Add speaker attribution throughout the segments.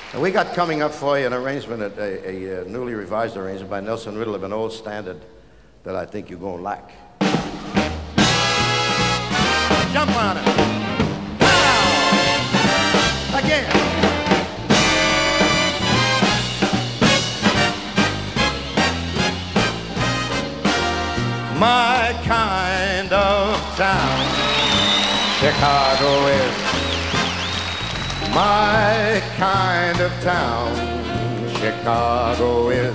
Speaker 1: And we got coming up for you an arrangement, a newly revised arrangement by Nelson Riddle of an old standard that I think you're going to like. Jump on it. Now. Again. My kind of town, Chicago is. My kind of town, Chicago is.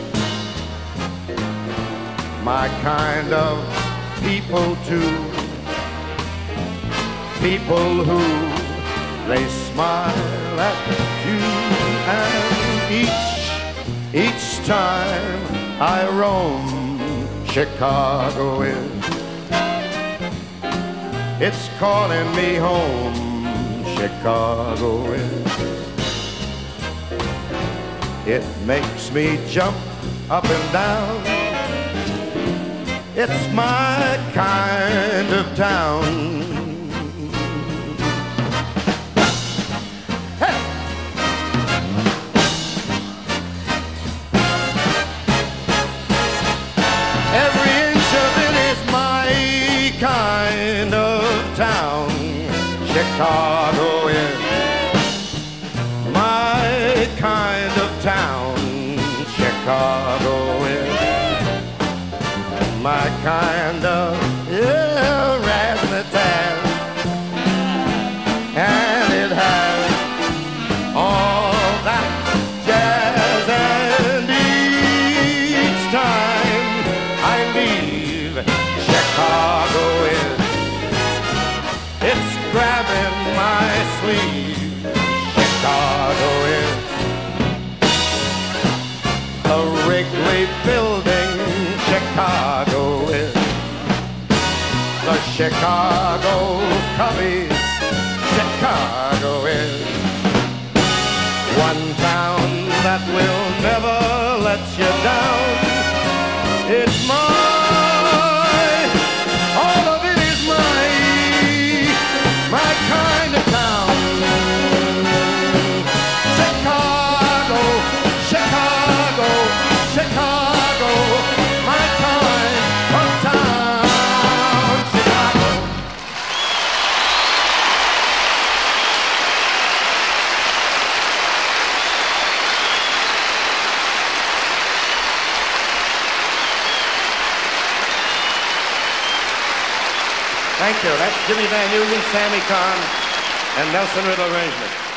Speaker 1: My kind of people too. People who, they smile at you, and each time I roam, Chicago is. It's calling me home, Chicago is. It makes me jump up and down. It's my kind of town. Hey! Every inch of it is my kind of town. Chicago is my kind of town. Chicago is my kind of razzmatazz, and it has all that jazz. And each time I leave, Chicago is, it's grabbing my sleeve. Chicago is a Wrigley building. Chicago is the Chicago Cubbies. Chicago is one town that will never let you down. It's mine, all of it is mine, my kind of town. Chicago, Chicago, Chicago, my kind of town. Chicago. Thank you. That's Jimmy Van Heusen, Sammy Cahn, and Nelson Riddle arrangement.